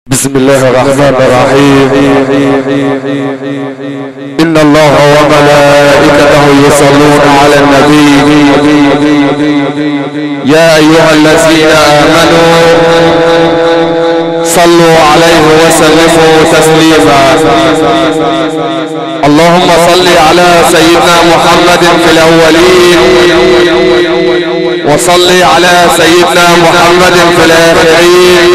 بسم الله الرحمن الرحيم. إن الله وملائكته يصلون على النبي يا أيها الذين آمنوا صلوا عليه وسلموا تسليما. اللهم صل على سيدنا محمد في الأولين وصل على سيدنا محمد في الآخرين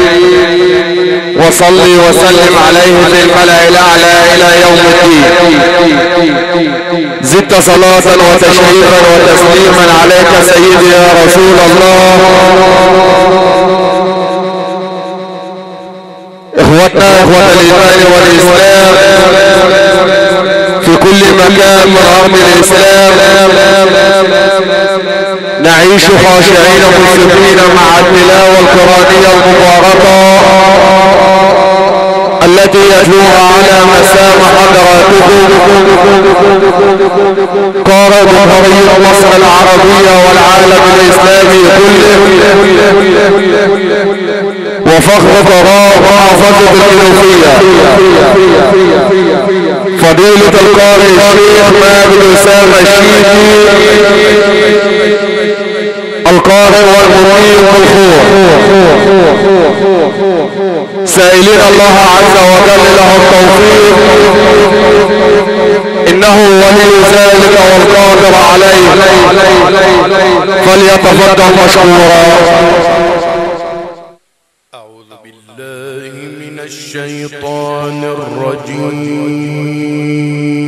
وصل وسلم عليه في الملأ الأعلى إلى يوم الدين. زدت صلاة وتشريفا وتسليما عليك سيدي يا رسول الله. إخوتنا إخوة الإيمان والإسلام في كل مكان من أرض الإسلام نعيش خاشعين مشرقين مع التلاوة القرآنية المباركة التي يتلوها على مسامع حضراتكم قارئ جمهورية مصر العربية والعالم الإسلامي كله وفخر قراء محافظة المنوفية فضيلة القارئ الشيخ ماجد أسامة الشيخي القارئ والمقيم بالخور، سائلين الله عز وجل له التوفيق إنه ولي ذلك والقادر عليه، فليتفضل مشكورا. أعوذ بالله من الشيطان الرجيم.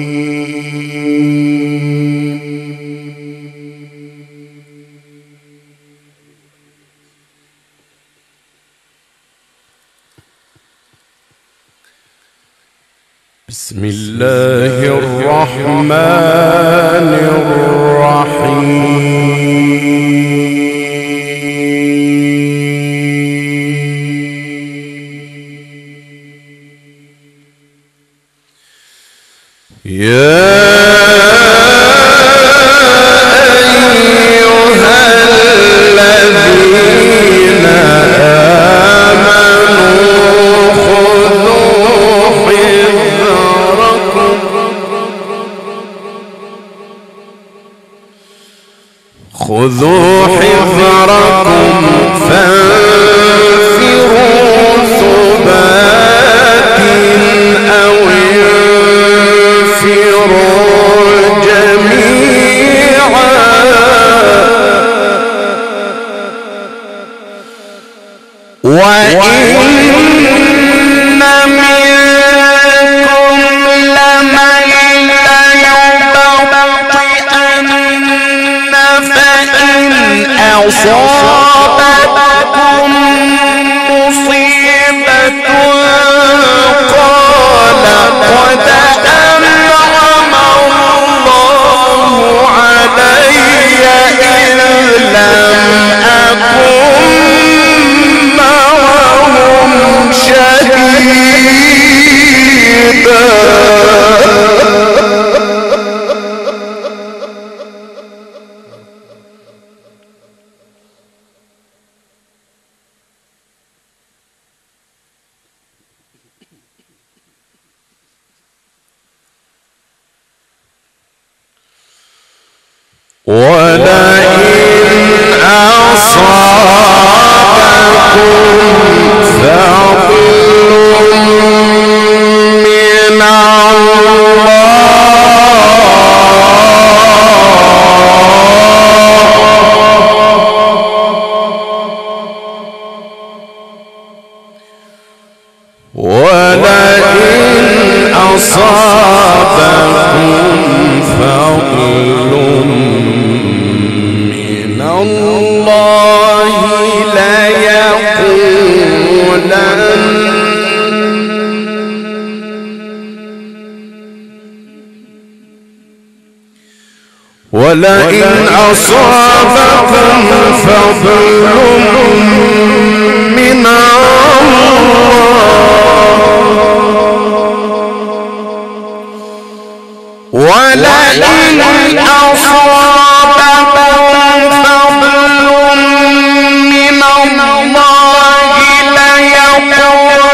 بسم الله الرحمن الرحيم. يا أيها الذين آمنوا خذوا حذركم فانفروا ثبات أو انفروا جميعا. وإن منكم لمن ليبطئن فإن أصابتكم مصيبة قال قد أنعم الله علي إذ لم أكن معهم شهيدا. ولئن أصابكم فضل من ولئن أصابكم فضل من الله ولئن أصابكم فضل من الله ليقولن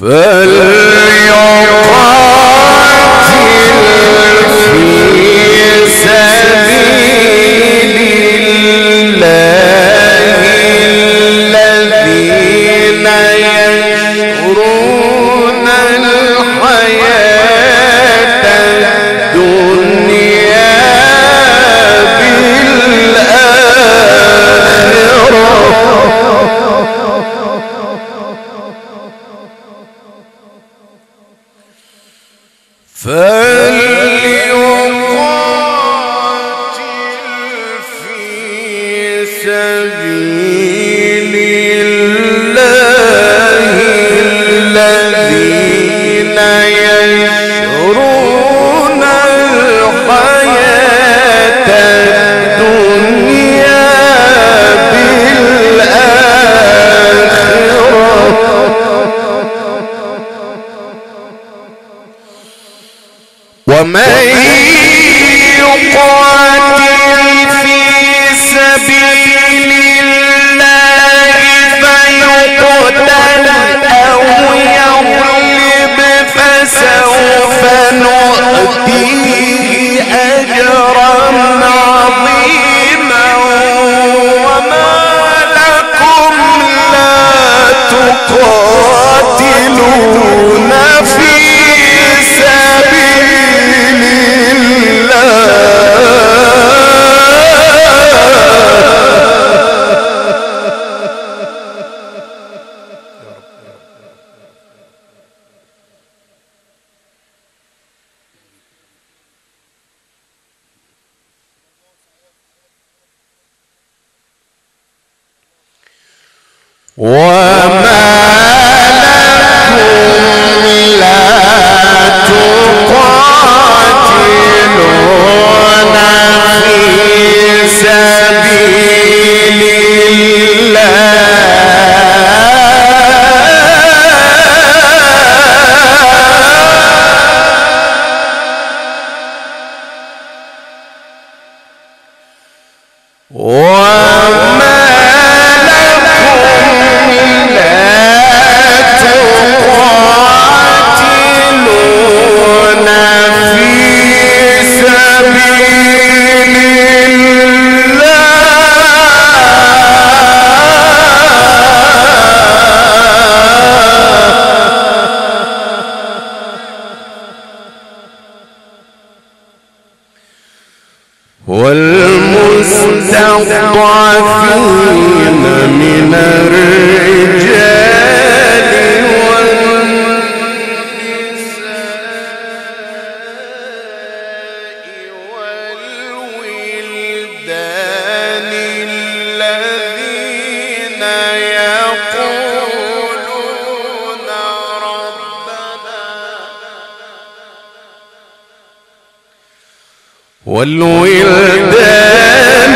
ومن يقاتل في سبيل الله فيقتل أو يغلب فسوف نؤتيه أجرا عظيما. وما لكم لا تقاتلون في سبيل وما لكم لا تقاتلون في سبيل والمستضعفين من الرجال والنساء والولدان الذين يقولون ربنا والولدان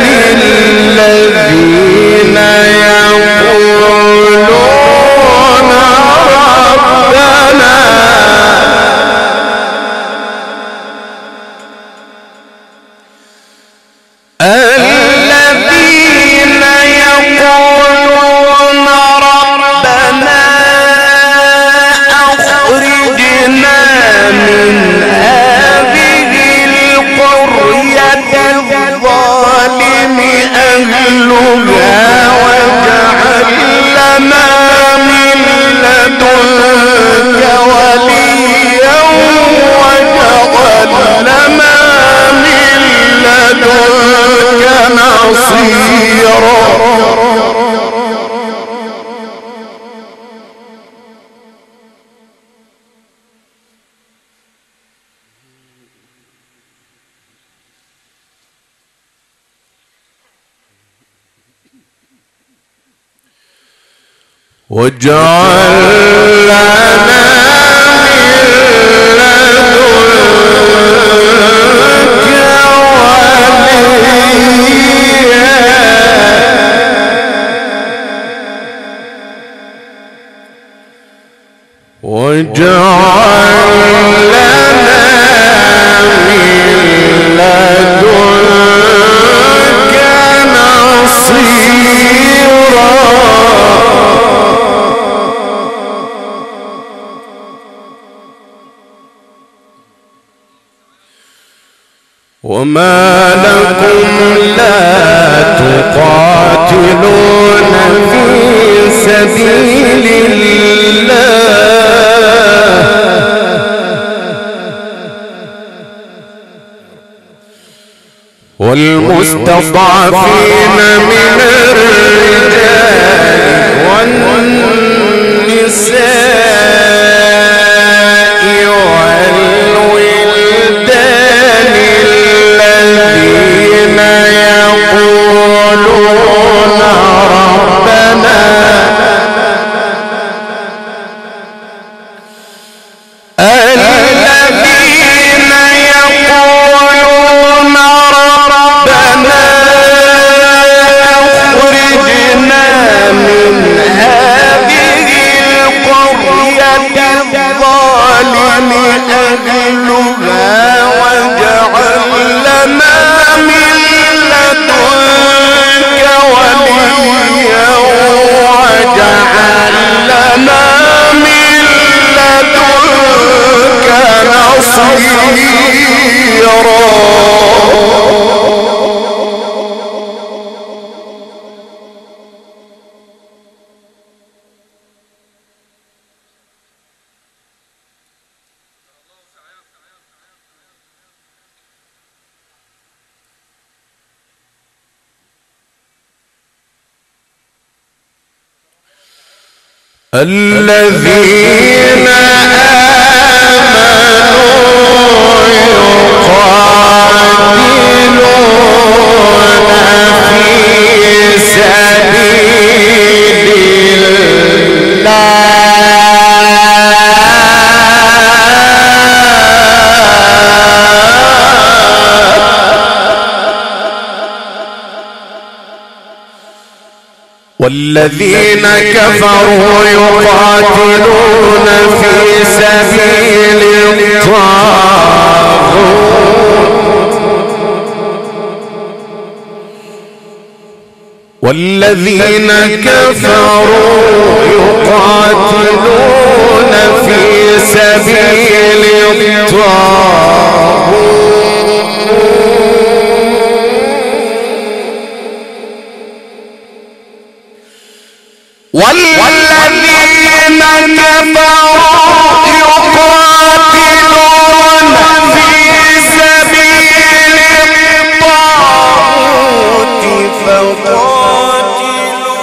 الذين يقولون ربنا الذين يقولون ربنا أخرجنا من هذه القرية الظالم أهلها واجعل لنا من لدنك وليا واجعل لنا من لدنك نصيرا. واجعل لنا من لدنك وليا واجعل لنا من لدنك نصيرا. وما لكم لا تقاتلون في سبيل الله والمستضعفين من الرجال والنساء والولدان الذين يقولون ربنا الذين آمنوا يقاتلون في سبيل الله والذين كفروا يقاتلون في سبيل الطاغوت والذين كفروا يقاتلون في سبيل الطاغوت والذين كفروا يقاتلون في سبيل الطاغوت فقاتلوا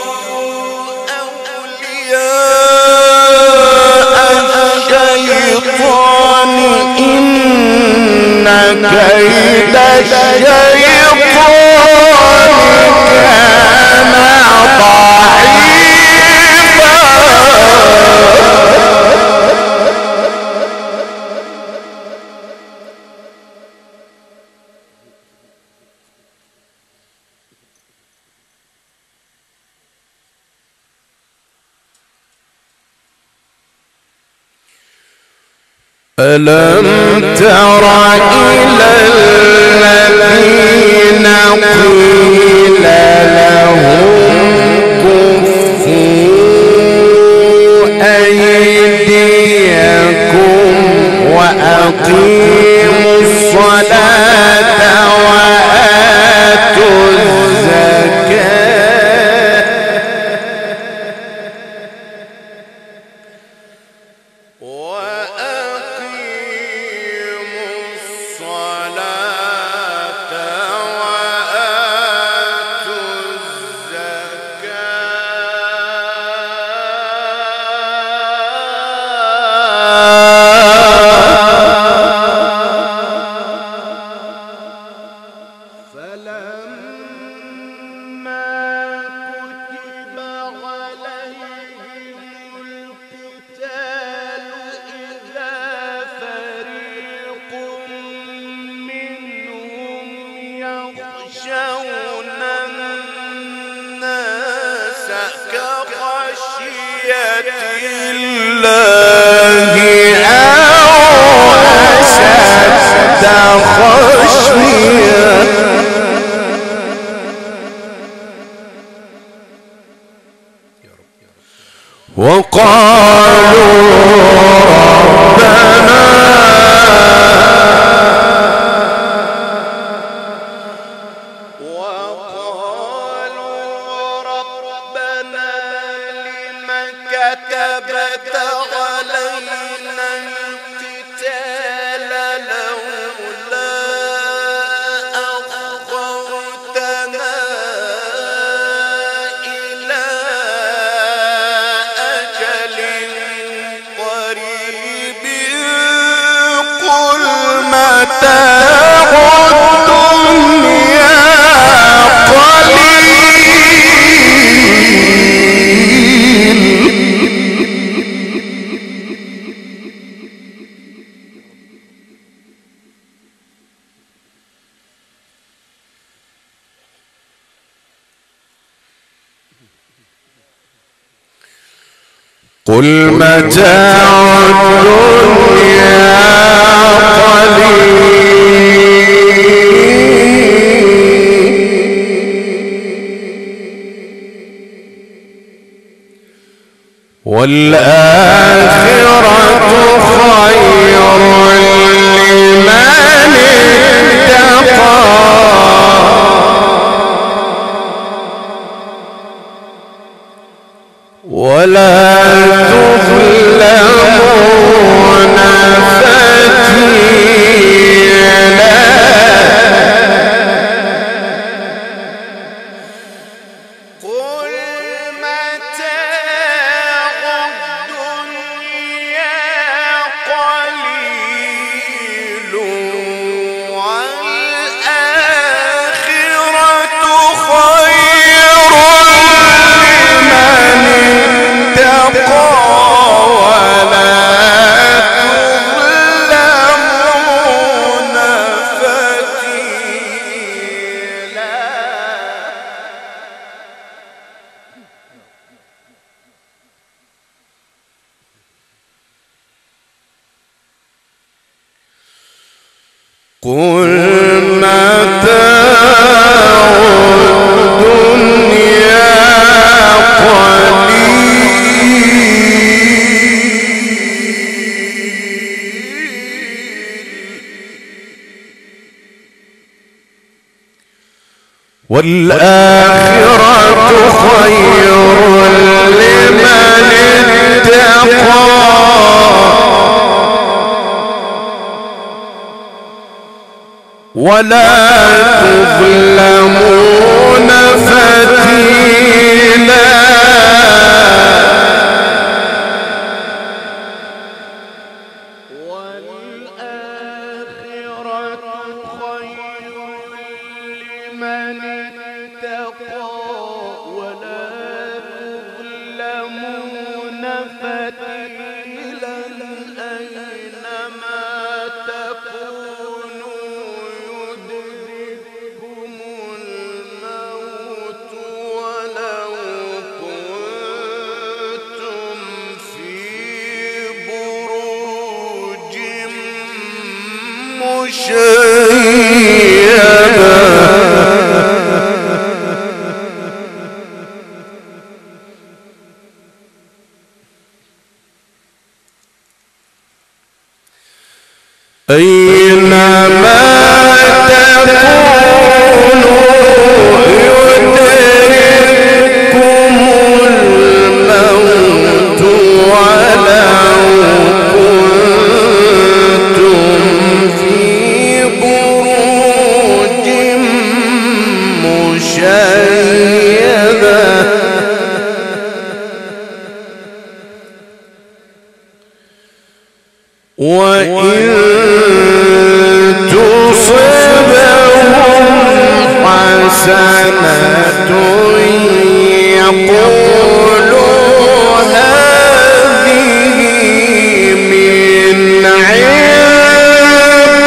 أولياء الشيطان إن كيد الشيطان كان ألم تر إلى الذين قيل لهم كفوا أيديكم وأقيموا الصلاة وآتوا الزكاة وقالوا ربنا كتبت علينا القتال لولا أخرتنا إلى أجل قريب قل متاع الدنيا قل متاع الدنيا قليل والآخرة خير لمن اتقى ولا تظلمون فتيلا قل متاع الدنيا قليل والآخرة خير لمن اتقى ولا تظلمون فتيلا قل متاع الدنيا والآخرة خير لمن اتقى ولا تظلمون فتيلا أينما تكونوا يدرككم الموت ولو كنتم في بروج مشيدة وإن تصبهم حسنة يقولوا هذه من عند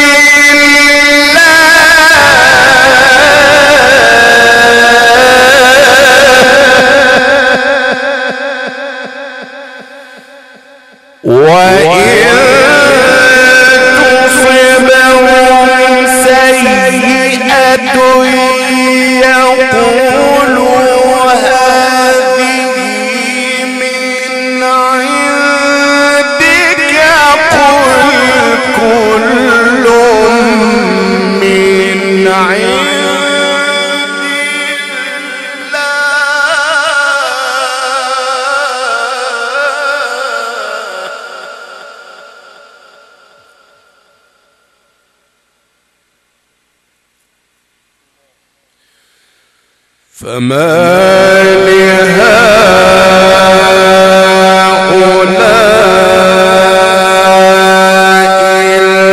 الله وإن تصبهم سيئة يقولوا هذه فما لهؤلاء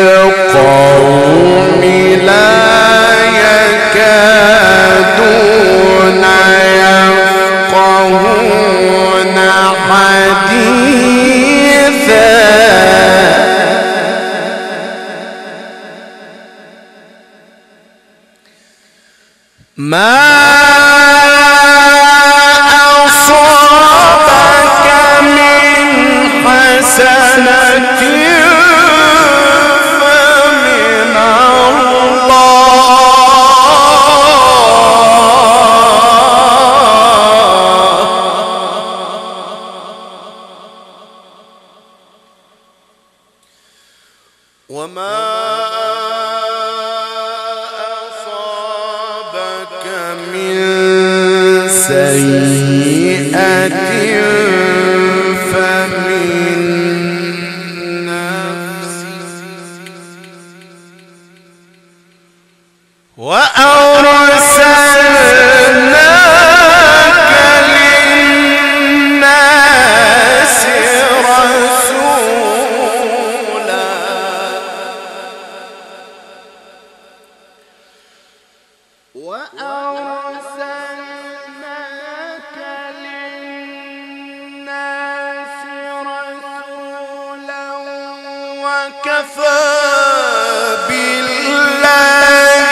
القوم لا يكادون يفقهون حديثا ما أصابك من حسنة فمن الله وما من سيئة فمن نفسك وأرسلناك للناس رسولا وكفى بالله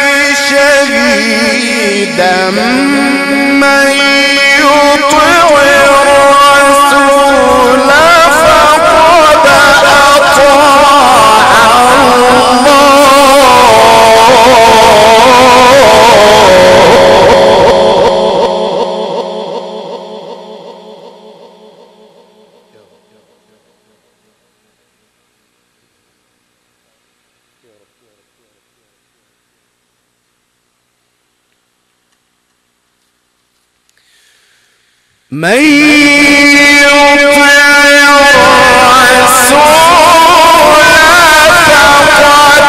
شهيدا من يطع الرسول فقد أطاع من يطع الرسول فقد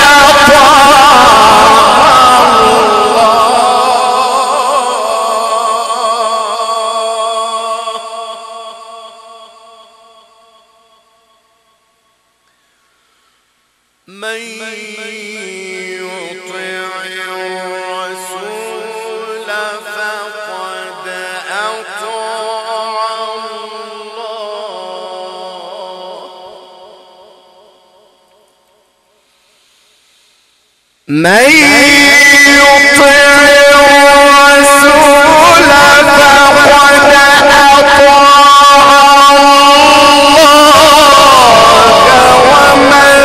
من يطع الرسول فقد أطاع الله ومن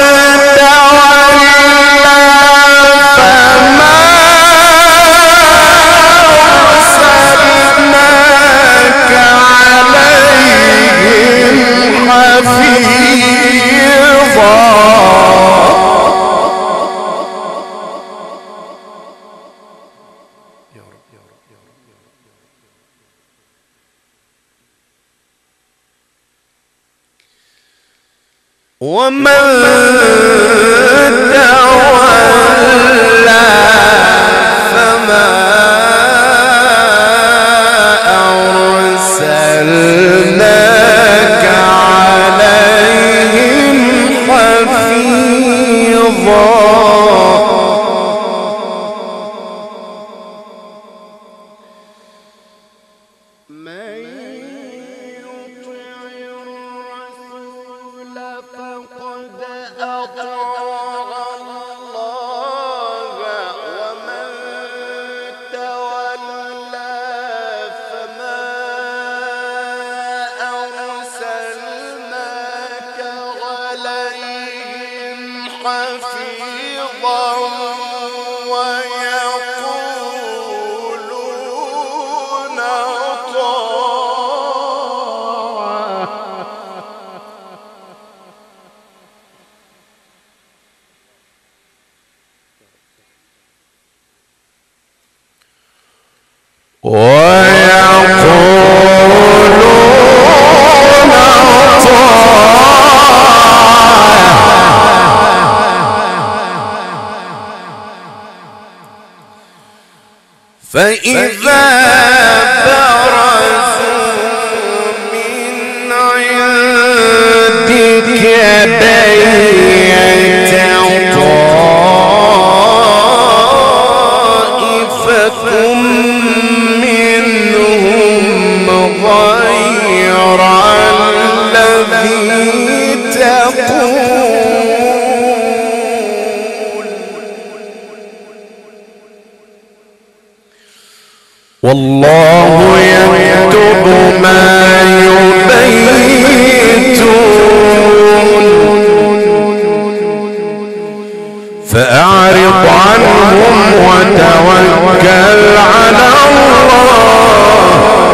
تولى فما أرسلناك عليهم حفيظا ومن تولى فما أرسلناك عليهم حفيظا حفيظا ويقولون طاعة والله يكتب ما يبيتون فأعرض عنهم وتوكل على الله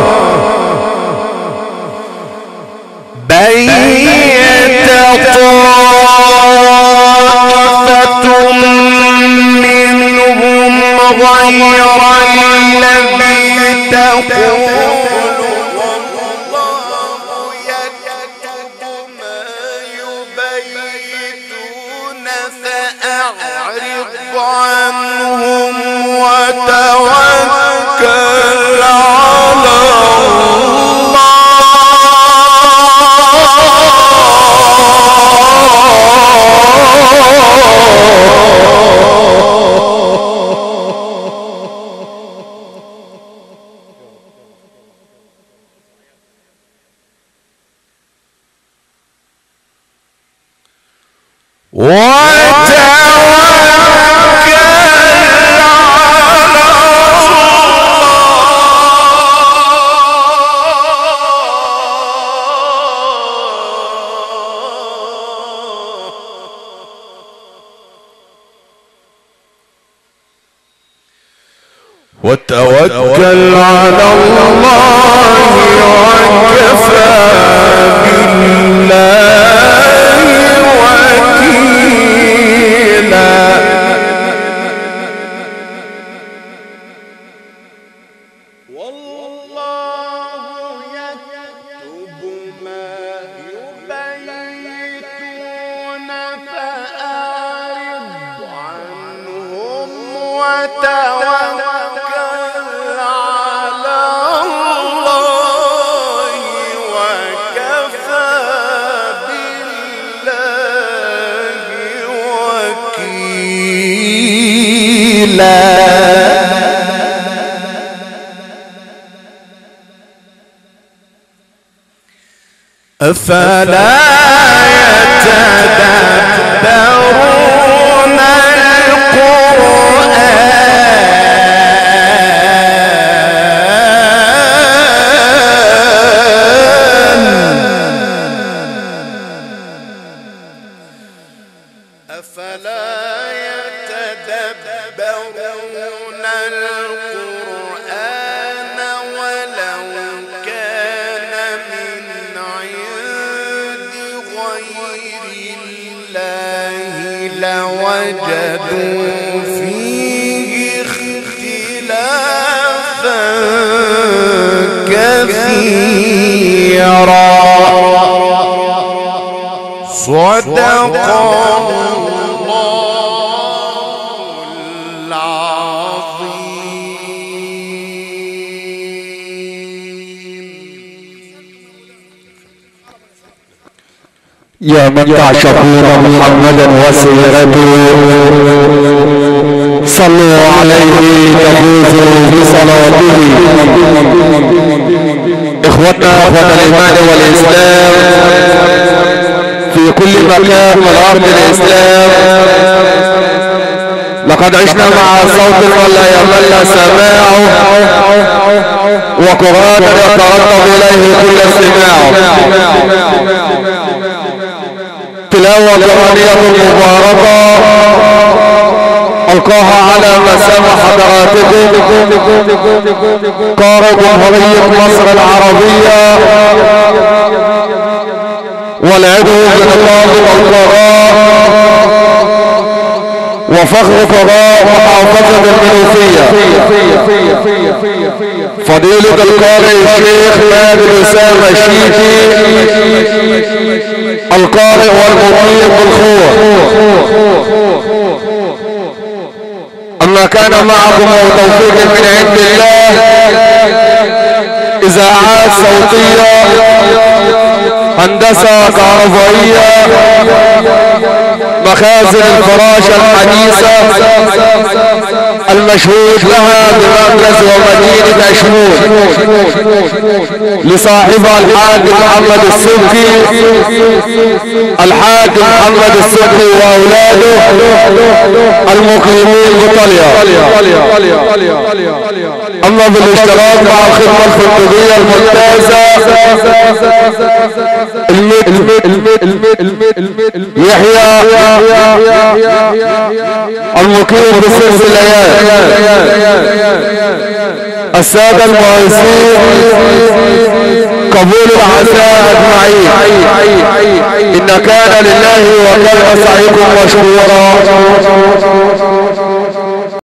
بيت طائفة منهم غير الذي تقول والله يكتب ما يبيتون فأعرض عنهم وتوكل على وتوكل على الله وكفى بالله وكيلا والله يكتب ما يبيتون فأعرض عنهم وتوكل على الله وكفى بالله وكيلا أفلا يتدبرون القرآن أفلا يتدبرون القرآن ولو كان من عند غير الله لوجدوا فيه اختلافا كثيرا صدق الله يا من تعشقون محمدا وسيرته صلوا عليه تفوزوا بصلاته. اخوتنا اخوة الايمان والاسلام في كل مكان من ارض الاسلام، لقد عشنا مع صوت ولا يمل سماعه وقرآن يترتب اليه كل استماع. تلاوة قرآنية مباركة ألقاها على مسامع حضراتكم قارئ جمهورية مصر العربية والعضو بنقابة القراء وفخر قراء محافظة المنوفية فضيلة القارئ الشيخ ماجد أسامة الشيخي القارئ والمقيم بالخور. أما كان معكم توفيق من عند الله إذاعات صوتية هندسة كهربائية مخازن الفراشة الحديثة المشهود لها بمركز ومدينة أشمون لصاحبها الحاج محمد السبكي وأولاده المقيمين بطليا. الله بالاشتراك مع الخدمة الفندقية الممتازة يحيى المقيم بسلس الايام، السادة المهندسين قبول العزاء اجمعين، ان كان لله وكان سعيكم مشكورا.